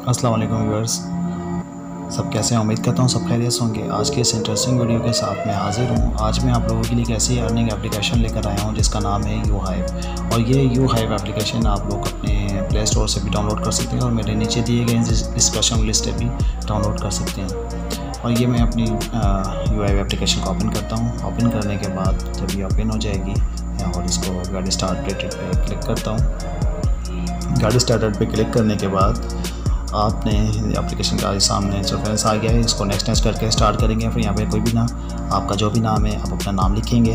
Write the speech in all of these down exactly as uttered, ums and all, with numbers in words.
अस्सलाम वालेकुम व्यूअर्स, सब कैसे हैं? उम्मीद करता हूँ सब खैरियत से होंगे। आज के इस इंटरेस्टिंग वीडियो के साथ मैं हाजिर हूँ। आज मैं आप लोगों के लिए एक ऐसी अर्निंग एप्लीकेशन लेकर आया हूँ जिसका नाम है यू हाइव। और ये यू हाइव एप्लीकेशन आप लोग अपने प्ले स्टोर से भी डाउनलोड कर सकते हैं और मेरे नीचे दिए गए डिस्क्रिप्शन लिस्ट से भी डाउनलोड कर सकते हैं। और ये मैं अपनी यू हाइव एप्लीकेशन को ओपन करता हूँ। ओपन करने के बाद जब ये ओपन हो जाएगी और इसको गाड़ी स्टार्टेड पे क्लिक करता हूँ। गाड़ी स्टार्टेड पे क्लिक करने के बाद आपने एप्लीकेशन का सामने इंटरफेस आ गया है। इसको नेक्स्ट नेक्स्ट करके स्टार्ट करेंगे। फिर यहाँ पे कोई भी नाम, आपका जो भी नाम है आप अपना नाम लिखेंगे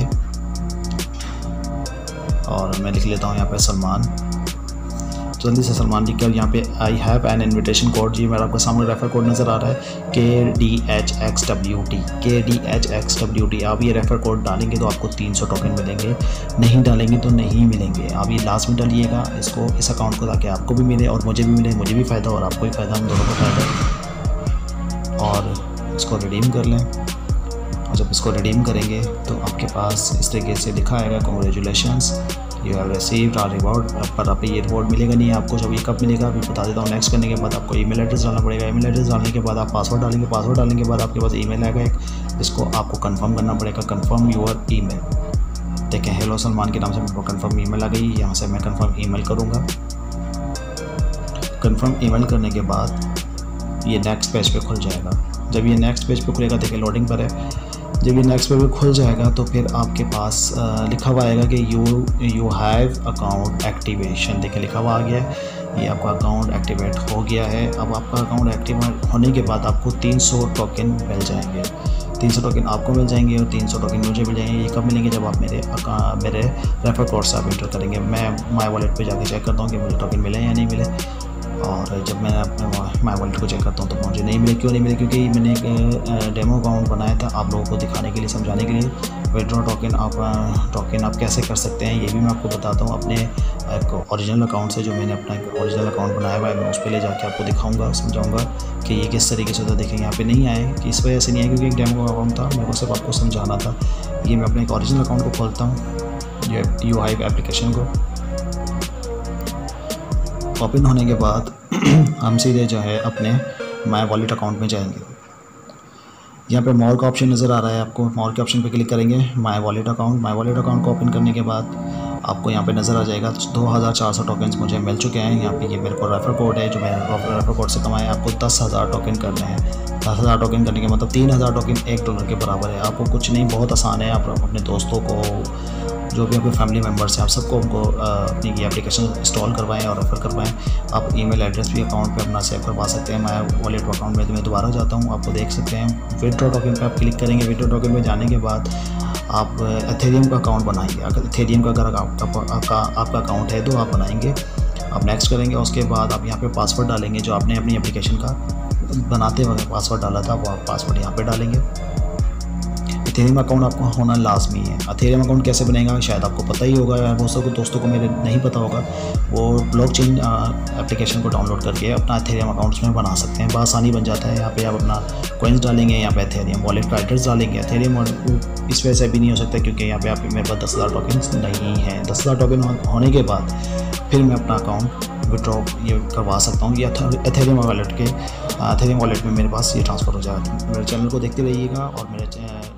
और मैं लिख लेता हूँ यहाँ पे सलमान। जल्दी से सलमान लिख कर यहाँ पे I have an invitation code, जी मेरा आपको सामने रेफ़र कोड नज़र आ रहा है K D H X W T K D H X W T. आप ये रेफ़र कोड डालेंगे तो आपको तीन सौ टोकन मिलेंगे, नहीं डालेंगे तो नहीं मिलेंगे। आप ये लास्ट में डालिएगा इसको, इस अकाउंट को, ताकि आपको भी मिले और मुझे भी मिले, मुझे भी फ़ायदा और आपको भी फ़ायदा, हम दोनों को फ़ायदा। और इसको रिडीम कर लें। और जब इसको रिडीम करेंगे तो आपके पास इस तरीके से लिखा आएगा congratulations you have received our reward. पर आप ये रिवॉर्ड मिलेगा नहीं आपको। जब ये कब मिलेगा अभी बता देता हूँ। नेक्स्ट करने के बाद आपको ईमेल एड्रेस डालना पड़ेगा। ईमेल एड्रेस डालने के बाद आप पासवर्ड डालेंगे। पासवर्ड डालने के बाद आपके पास ईमेल आएगा एक, जिसको आपको कंफर्म करना पड़ेगा। Confirm your email. देखें हेलो सलमान के नाम से मेरे को कंफर्म ईमेल आ गई। यहाँ से मैं कंफर्म ईमेल करूँगा। कंफर्म ईमेल करने के बाद ये नेक्स्ट पेज पे खुल जाएगा। जब ये नेक्स्ट पेज पे खुलेगा, देखिए लोडिंग पर है। जब ये नेक्स्ट पेज पे खुल जाएगा तो फिर आपके पास आ, लिखा हुआ आएगा कि you you have account activation. देखिए लिखा हुआ आ गया है, ये आपका अकाउंट एक्टिवेट हो गया है। अब आपका अकाउंट एक्टिवेट होने के बाद आपको तीन सौ टोकन मिल जाएंगे। तीन सौ टोकन आपको मिल जाएंगे और तीन सौ टोकन मुझे मिल जाएंगे। ये कब मिलेंगे? जब आप मेरे मेरे रेफर कोड से आप इंटर करेंगे। मैं माई वॉलेट पे जाके चेक करता हूँ कि मुझे टोकन मिले या नहीं मिले। और जब मैं अपने माई वॉलेट को चेक करता हूँ तो मुझे नहीं मिले। क्यों नहीं मिले? क्योंकि मैंने एक डेमो अकाउंट बनाया था आप लोगों को दिखाने के लिए, समझाने के लिए। विड्रॉ टोकन आप टोकन आप कैसे कर सकते हैं ये भी मैं आपको बताता हूँ। अपने एक ओरिजिनल अकाउंट से, जो मैंने अपना एक ओरिजिनल अकाउंट बनाया हुआ है, मैं उस पर ले जाके आपको दिखाऊंगा, समझाऊंगा कि ये किस तरीके से होता। देखेंगे यहाँ पे नहीं आए कि इस वजह से नहीं आए क्योंकि एक डेमो अकाउंट था, मेरे को सिर्फ आपको समझाना था। ये मैं अपने एक ओरिजिनल अकाउंट को खोलता हूँ, ये यू हाइव एप्लीकेशन को। ओपन होने के बाद हम सीधे जो है अपने माई वॉलेट अकाउंट में जाएंगे। यहाँ पे मोर का ऑप्शन नज़र आ रहा है आपको। मोर के ऑप्शन पे क्लिक करेंगे। My wallet account my wallet account को ओपन करने के बाद आपको यहाँ पे नज़र आ जाएगा दो हज़ार चार सौ टोकन्स मुझे मिल चुके हैं। यहाँ पे ये मेरे को रेफर कोड है, जो मैंने रेफर कोड से कमाया। आपको दस हज़ार टोकन करने हैं। दस हज़ार टोकन करने के मतलब तीन हज़ार टोकन एक डॉलर के बराबर है। आपको कुछ नहीं, बहुत आसान है। आप अपने दोस्तों को, जो भी आपके फैमिली मेम्बर्स हैं, आप सबको उनको अपनी ये एप्लीकेशन इंस्टॉल करवाएं और रेफ़र करवाएं। आप ईमेल एड्रेस भी अकाउंट पे अपना सेव करवा सकते हैं। मैं वॉलेट अकाउंट में मैं दोबारा जाता हूँ, आपको देख सकते हैं। विड्रॉ टोकन पे आप क्लिक करेंगे। विड्रॉ टोकन में जाने के बाद आप एथेरियम का अकाउंट बनाएंगे। अगर एथेरियम का अगर आपका आपका अकाउंट है तो आप बनाएंगे। आप नेक्स्ट करेंगे। उसके बाद आप यहाँ पर पासवर्ड डालेंगे, जो आपने अपनी एप्लीकेशन का बनाते वक्त पासवर्ड डाला था, वो आप पासवर्ड यहाँ पर डालेंगे। एथेरियम अकाउंट आपको होना लाजमी है। एथेरियम अकाउंट कैसे बनेगा शायद आपको पता ही होगा, या दोस्तों को दोस्तों को मेरे नहीं पता होगा। वो ब्लॉकचेन एप्लीकेशन को डाउनलोड करके अपना एथेरियम अकाउंट उसमें बना सकते हैं। बआसानी बन जाता है। यहाँ पे आप अपना कॉइन्स डालेंगे, यहाँ पे एथेरियम वॉलेट का एड्रेस डालेंगे। एथेरियम इस वजह से भी नहीं हो सकता क्योंकि यहाँ पे आप मेरे पास दस हज़ार टोकन नहीं है। दस हज़ार टोकन होने के बाद फिर मैं अपना अकाउंट विड्रॉ ये करवा सकता हूँ। ये एथेरियम वॉलेट के एथेरियम वॉलेट में मेरे पास ये ट्रांसफ़र हो जाएगा। मेरे चैनल को देखते रहिएगा और मेरे